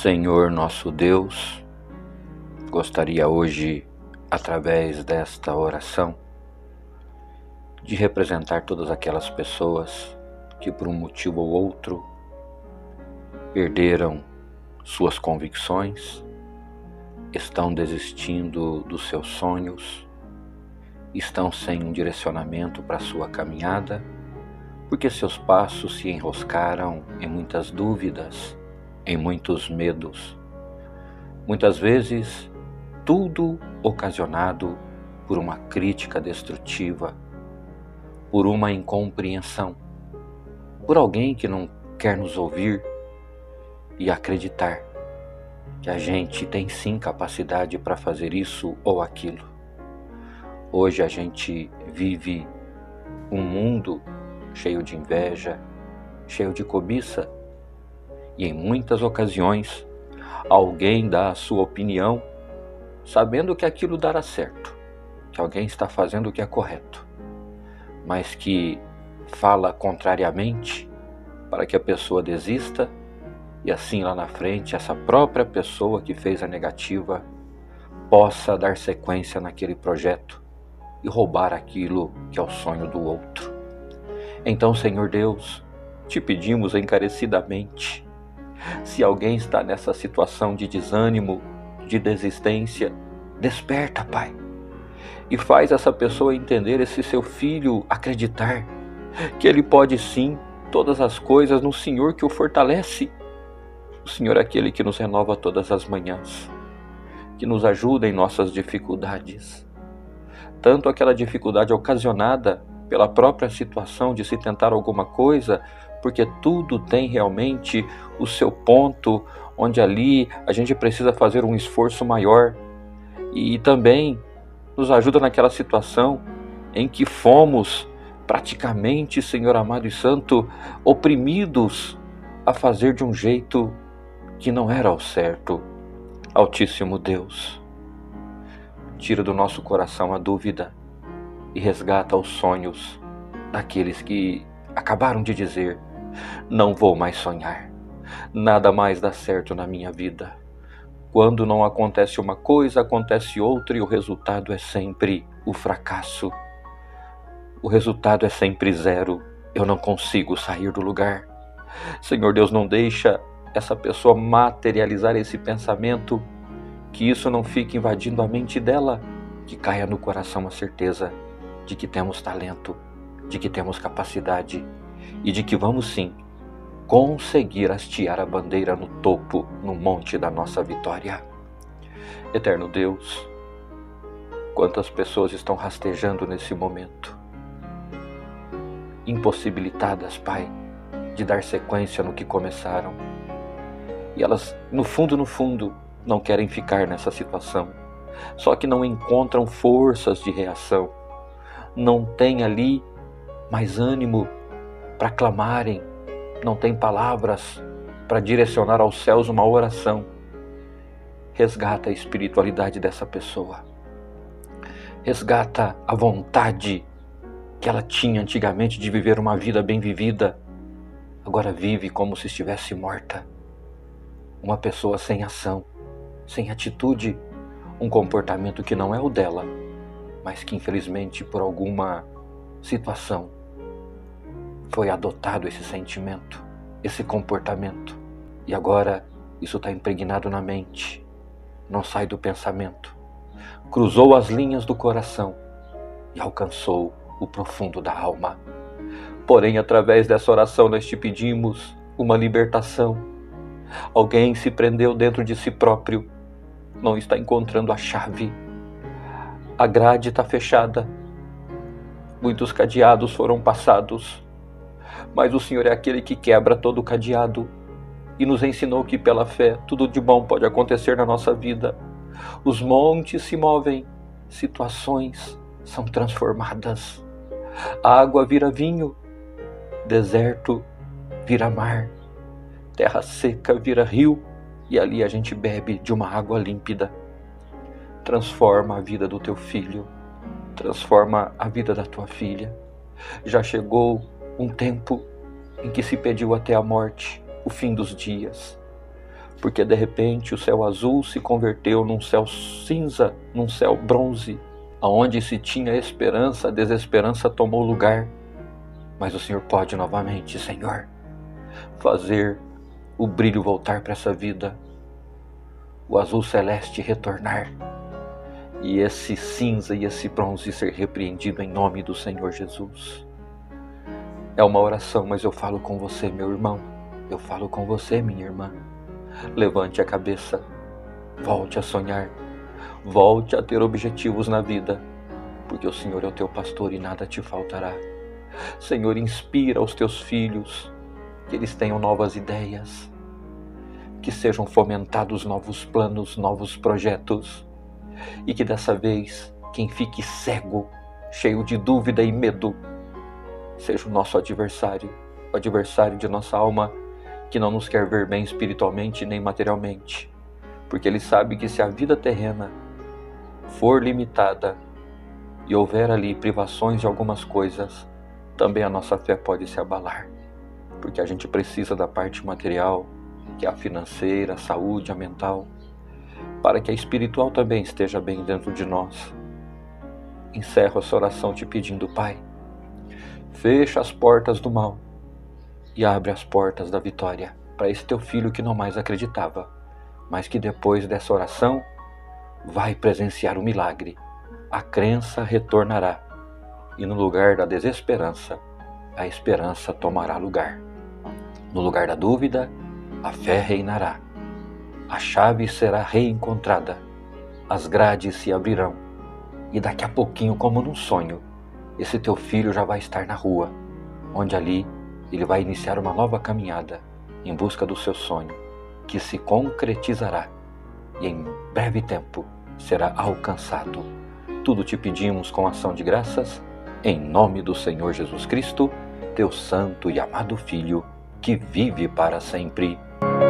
Senhor nosso Deus, gostaria hoje, através desta oração, de representar todas aquelas pessoas que por um motivo ou outro perderam suas convicções, estão desistindo dos seus sonhos, estão sem um direcionamento para a sua caminhada, porque seus passos se enroscaram em muitas dúvidas, em muitos medos. Muitas vezes, tudo ocasionado por uma crítica destrutiva, por uma incompreensão, por alguém que não quer nos ouvir e acreditar que a gente tem sim capacidade para fazer isso ou aquilo. Hoje a gente vive um mundo cheio de inveja, cheio de cobiça, e em muitas ocasiões alguém dá a sua opinião sabendo que aquilo dará certo, que alguém está fazendo o que é correto, mas que fala contrariamente para que a pessoa desista e assim lá na frente essa própria pessoa que fez a negativa possa dar sequência naquele projeto e roubar aquilo que é o sonho do outro. Então, Senhor Deus, te pedimos encarecidamente, se alguém está nessa situação de desânimo, de desistência, desperta, Pai, e faz essa pessoa entender, esse seu filho acreditar que ele pode sim todas as coisas no Senhor que o fortalece. O Senhor é aquele que nos renova todas as manhãs, que nos ajuda em nossas dificuldades, tanto aquela dificuldade ocasionada pela própria situação de se tentar alguma coisa, porque tudo tem realmente o seu ponto, onde ali a gente precisa fazer um esforço maior, e também nos ajuda naquela situação em que fomos praticamente, Senhor amado e santo, oprimidos a fazer de um jeito que não era o certo. Altíssimo Deus, tira do nosso coração a dúvida e resgata os sonhos daqueles que acabaram de dizer: não vou mais sonhar, nada mais dá certo na minha vida. Quando não acontece uma coisa, acontece outra e o resultado é sempre o fracasso. O resultado é sempre zero. Eu não consigo sair do lugar. Senhor Deus, não deixa essa pessoa materializar esse pensamento, que isso não fique invadindo a mente dela, que caia no coração a certeza de que temos talento, de que temos capacidade e de que vamos sim conseguir hastear a bandeira no topo, no monte da nossa vitória. Eterno Deus, quantas pessoas estão rastejando nesse momento, impossibilitadas, Pai, de dar sequência no que começaram, e elas, no fundo, não querem ficar nessa situação, só que não encontram forças de reação, não têm ali mais ânimo para clamarem, não tem palavras para direcionar aos céus uma oração. Resgata a espiritualidade dessa pessoa, resgata a vontade que ela tinha antigamente de viver uma vida bem vivida, agora vive como se estivesse morta, uma pessoa sem ação, sem atitude, um comportamento que não é o dela, mas que infelizmente por alguma situação foi adotado esse sentimento, esse comportamento, e agora isso está impregnado na mente, não sai do pensamento, cruzou as linhas do coração e alcançou o profundo da alma. Porém, através dessa oração nós te pedimos uma libertação. Alguém se prendeu dentro de si próprio, não está encontrando a chave, a grade está fechada, muitos cadeados foram passados, mas o Senhor é aquele que quebra todo o cadeado e nos ensinou que pela fé tudo de bom pode acontecer na nossa vida. Os montes se movem, situações são transformadas, a água vira vinho, deserto vira mar, terra seca vira rio, e ali a gente bebe de uma água límpida. Transforma a vida do teu filho, transforma a vida da tua filha. Já chegou um tempo em que se pediu até a morte, o fim dos dias. porque de repente o céu azul se converteu num céu cinza, num céu bronze, aonde se tinha esperança, a desesperança tomou lugar. Mas o Senhor pode novamente, Senhor, fazer o brilho voltar para essa vida, o azul celeste retornar, e esse cinza e esse bronze ser repreendido em nome do Senhor Jesus. É uma oração, mas eu falo com você, meu irmão, eu falo com você, minha irmã. Levante a cabeça, volte a sonhar, volte a ter objetivos na vida, porque o Senhor é o teu pastor e nada te faltará. Senhor, inspira os teus filhos, que eles tenham novas ideias, que sejam fomentados novos planos, novos projetos, e que dessa vez quem fique cego, cheio de dúvida e medo, seja o nosso adversário, o adversário de nossa alma, que não nos quer ver bem espiritualmente nem materialmente, porque ele sabe que se a vida terrena for limitada e houver ali privações de algumas coisas, também a nossa fé pode se abalar, porque a gente precisa da parte material, que é a financeira, a saúde, a mental, para que a espiritual também esteja bem dentro de nós. Encerro essa oração te pedindo, Pai, fecha as portas do mal e abre as portas da vitória para esse teu filho que não mais acreditava, mas que depois dessa oração vai presenciar o milagre. A crença retornará e no lugar da desesperança, a esperança tomará lugar. No lugar da dúvida, a fé reinará. A chave será reencontrada, as grades se abrirão e daqui a pouquinho, como num sonho, esse teu filho já vai estar na rua, onde ali ele vai iniciar uma nova caminhada em busca do seu sonho, que se concretizará e em breve tempo será alcançado. Tudo te pedimos com ação de graças, em nome do Senhor Jesus Cristo, teu santo e amado Filho, que vive para sempre.